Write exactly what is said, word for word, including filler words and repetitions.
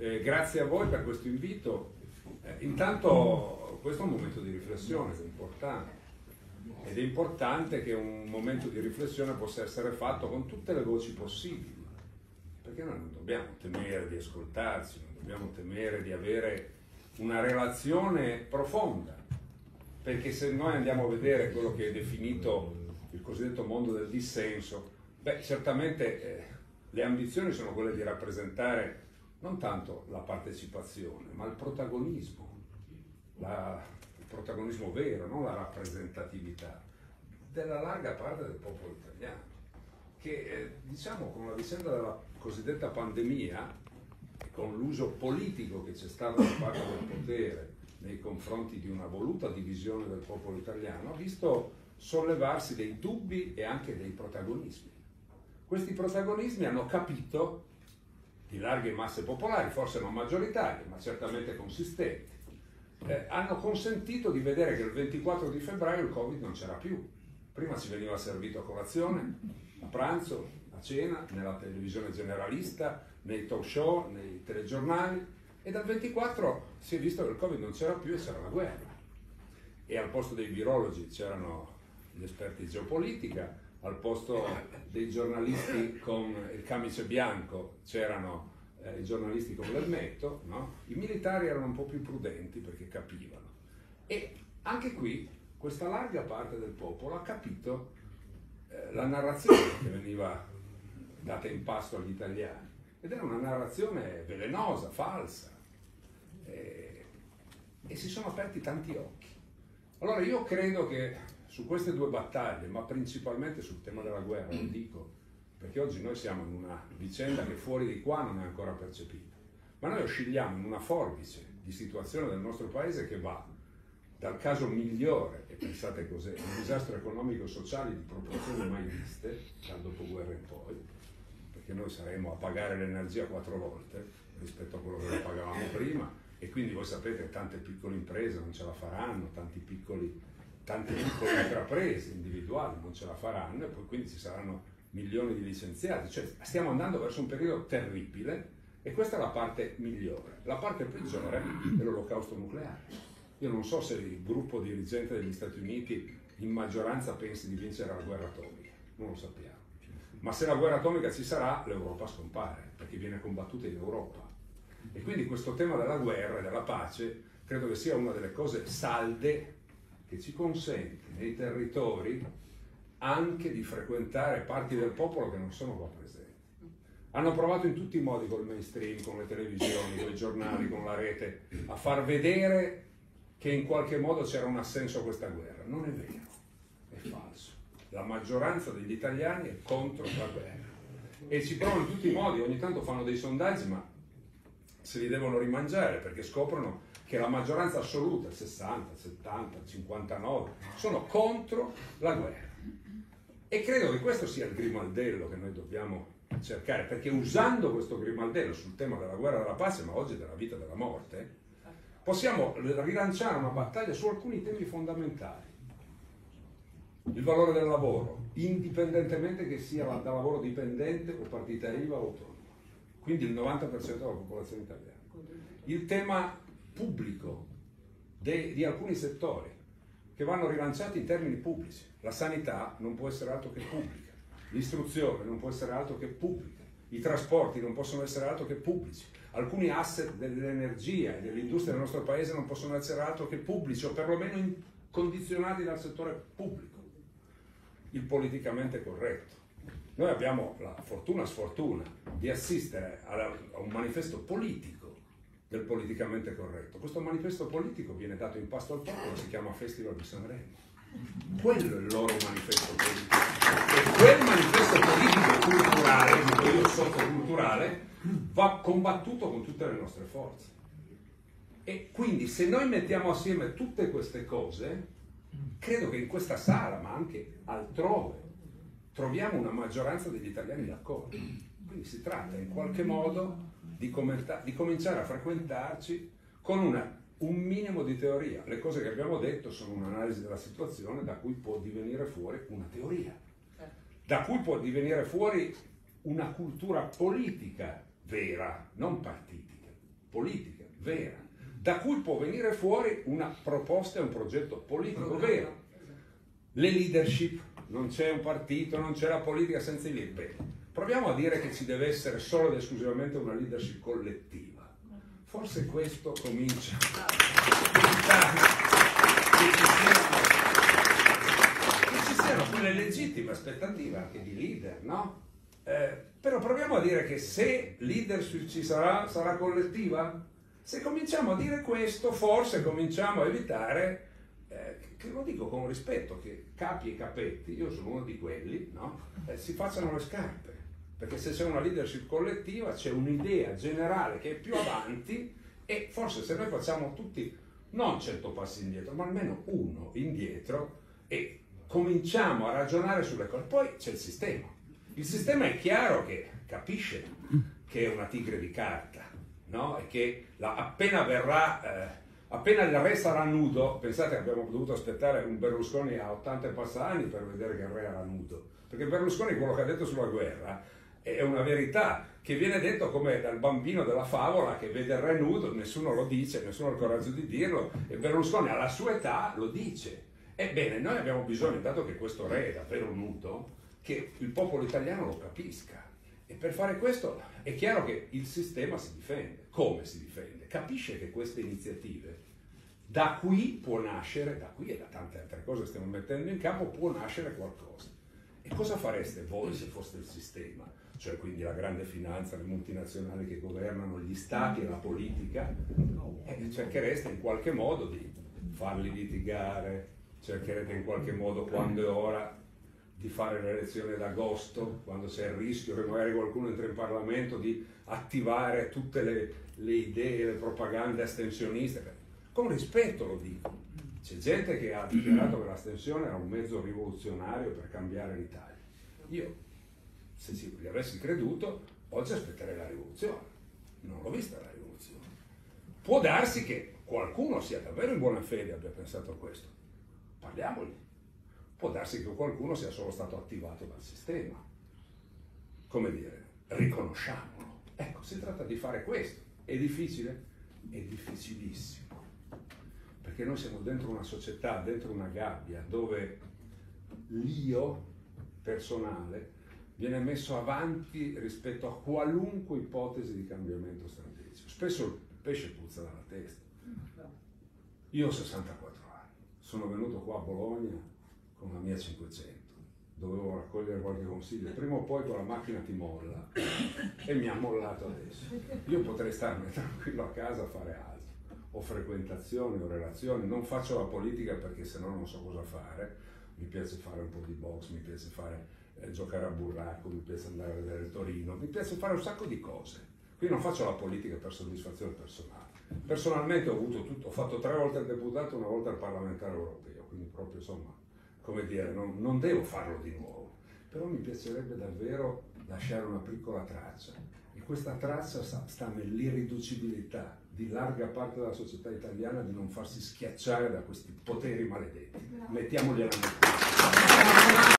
eh, grazie a voi per questo invito. Eh, intanto questo è un momento di riflessione che è importante, ed è importante che un momento di riflessione possa essere fatto con tutte le voci possibili, perché noi non dobbiamo temere di ascoltarci, non dobbiamo temere di avere una relazione profonda, perché se noi andiamo a vedere quello che è definito il cosiddetto mondo del dissenso, beh, certamente eh, le ambizioni sono quelle di rappresentare non tanto la partecipazione, ma il protagonismo, la, il protagonismo vero, non la rappresentatività della larga parte del popolo italiano, che eh, diciamo con la vicenda della cosiddetta pandemia e con l'uso politico che c'è stato da parte del potere nei confronti di una voluta divisione del popolo italiano, ha visto sollevarsi dei dubbi e anche dei protagonismi. Questi protagonismi hanno capito, di larghe masse popolari, forse non maggioritarie, ma certamente consistenti, eh, hanno consentito di vedere che il ventiquattro di febbraio il Covid non c'era più. Prima ci veniva servito a colazione, a pranzo, a cena, nella televisione generalista, nei talk show, nei telegiornali, e dal ventiquattro si è visto che il Covid non c'era più e c'era la guerra. E al posto dei virologi c'erano gli esperti di geopolitica, al posto dei giornalisti con il camice bianco c'erano eh, i giornalisti con l'elmetto, no? I militari erano un po' più prudenti perché capivano. E anche qui questa larga parte del popolo ha capito eh, la narrazione che veniva data in pasto agli italiani, ed era una narrazione velenosa, falsa, e, e si sono aperti tanti occhi. Allora io credo che su queste due battaglie, ma principalmente sul tema della guerra, lo dico, perché oggi noi siamo in una vicenda che fuori di qua non è ancora percepita, ma noi oscilliamo in una forbice di situazione del nostro paese che va dal caso migliore, e pensate cos'è, un disastro economico-sociale di proporzioni mai viste, dal dopoguerra in poi, perché noi saremo a pagare l'energia quattro volte rispetto a quello che lo pagavamo prima, e quindi voi sapete che tante piccole imprese non ce la faranno, tanti piccoli, tante piccole intraprese individuali non ce la faranno, e poi quindi ci saranno milioni di licenziati. Cioè stiamo andando verso un periodo terribile, e questa è la parte migliore. La parte peggiore è l'olocausto nucleare. Io non so se il gruppo dirigente degli Stati Uniti in maggioranza pensi di vincere la guerra atomica, non lo sappiamo. Ma se la guerra atomica ci sarà, l'Europa scompare, perché viene combattuta in Europa. E quindi questo tema della guerra e della pace credo che sia una delle cose salde che ci consente nei territori anche di frequentare parti del popolo che non sono qua presenti. Hanno provato in tutti i modi col mainstream, con le televisioni, con i giornali, con la rete, a far vedere che in qualche modo c'era un assenso a questa guerra. Non è vero, è falso. La maggioranza degli italiani è contro la guerra e ci provano in tutti i modi. Ogni tanto fanno dei sondaggi, ma se li devono rimangiare, perché scoprono che la maggioranza assoluta, sessanta, settanta, cinquantanove, sono contro la guerra. E credo che questo sia il grimaldello che noi dobbiamo cercare, perché usando questo grimaldello sul tema della guerra e della pace, ma oggi della vita e della morte, possiamo rilanciare una battaglia su alcuni temi fondamentali. Il valore del lavoro, indipendentemente che sia da lavoro dipendente o partita I V A o autonomo, quindi il novanta per cento della popolazione italiana. Il tema pubblico de, di alcuni settori che vanno rilanciati in termini pubblici. La sanità non può essere altro che pubblica, l'istruzione non può essere altro che pubblica, i trasporti non possono essere altro che pubblici, alcuni asset dell'energia e dell'industria del nostro paese non possono essere altro che pubblici, o perlomeno condizionati dal settore pubblico. Il politicamente corretto. Noi abbiamo la fortuna sfortuna di assistere a un manifesto politico del politicamente corretto. Questo manifesto politico viene dato in pasto al popolo, si chiama Festival di Sanremo. Quello è il loro manifesto politico. E quel manifesto politico culturale, dico io sottoculturale, va combattuto con tutte le nostre forze. E quindi se noi mettiamo assieme tutte queste cose, credo che in questa sala, ma anche altrove, troviamo una maggioranza degli italiani d'accordo. Quindi si tratta in qualche modo di, di cominciare a frequentarci con una, un minimo di teoria. Le cose che abbiamo detto sono un'analisi della situazione da cui può divenire fuori una teoria, da cui può divenire fuori una cultura politica vera, non partitica. politica vera, da cui può venire fuori una proposta e un progetto politico vero. Le leadership, non c'è un partito, non c'è la politica senza i leader. Proviamo a dire che ci deve essere solo ed esclusivamente una leadership collettiva. Forse questo comincia a diventare che ci siano quelle legittime aspettative anche di leader, no? Eh, però proviamo a dire che se leadership ci sarà, sarà collettiva. Se cominciamo a dire questo, forse cominciamo a evitare, eh, che lo dico con rispetto, che capi e capetti, io sono uno di quelli, no? Eh, si facciano le scarpe. Perché se c'è una leadership collettiva c'è un'idea generale che è più avanti e forse se noi facciamo tutti, non cento passi indietro, ma almeno uno indietro e cominciamo a ragionare sulle cose, poi c'è il sistema. Il sistema è chiaro che capisce che è una tigre di carta, no? E che la, appena verrà, eh, appena il re sarà nudo, pensate che abbiamo dovuto aspettare un Berlusconi a ottanta e passa anni per vedere che il re era nudo, perché Berlusconi quello che ha detto sulla guerra è una verità che viene detto come dal bambino della favola che vede il re nudo, nessuno lo dice, nessuno ha il coraggio di dirlo e Berlusconi alla sua età lo dice. Ebbene, noi abbiamo bisogno, dato che questo re è davvero nudo, che il popolo italiano lo capisca. E per fare questo è chiaro che il sistema si difende. Come si difende? Capisce che queste iniziative, da qui può nascere, da qui e da tante altre cose che stiamo mettendo in campo, può nascere qualcosa. E cosa fareste voi se foste il sistema? Cioè quindi la grande finanza, le multinazionali che governano gli stati e la politica? Eh, cerchereste in qualche modo di farli litigare, cercherete in qualche modo, quando è ora, di fare le elezioni ad agosto, quando c'è il rischio che magari qualcuno entri in Parlamento, di attivare tutte le, le idee, le propagande astensioniste. Con rispetto lo dico. C'è gente che ha dichiarato che l'astensione era un mezzo rivoluzionario per cambiare l'Italia. Io, se ci gli avessi creduto, oggi aspetterei la rivoluzione. Non l'ho vista la rivoluzione. Può darsi che qualcuno sia davvero in buona fede e abbia pensato a questo. Parliamogli. Può darsi che qualcuno sia solo stato attivato dal sistema. Come dire, riconosciamolo. Ecco, si tratta di fare questo. È difficile? È difficilissimo. Perché noi siamo dentro una società, dentro una gabbia, dove l'io personale viene messo avanti rispetto a qualunque ipotesi di cambiamento strategico. Spesso il pesce puzza dalla testa. Io ho sessantaquattro anni, sono venuto qua a Bologna con la mia cinquecento, dovevo raccogliere qualche consiglio, prima o poi con la macchina ti molla e mi ha mollato adesso. Io potrei starmi tranquillo a casa a fare altro. Ho frequentazioni, ho relazioni, non faccio la politica perché sennò non so cosa fare, mi piace fare un po' di box, mi piace fare, eh, giocare a burraco, mi piace andare a vedere il Torino, mi piace fare un sacco di cose, quindi non faccio la politica per soddisfazione personale. Personalmente ho avuto tutto, ho fatto tre volte il deputato, una volta il parlamentare europeo, quindi proprio insomma, come dire, non, non devo farlo di nuovo, però mi piacerebbe davvero lasciare una piccola traccia e questa traccia sta, sta nell'irriducibilità di larga parte della società italiana di non farsi schiacciare da questi poteri maledetti. Mettiamoli alla metà.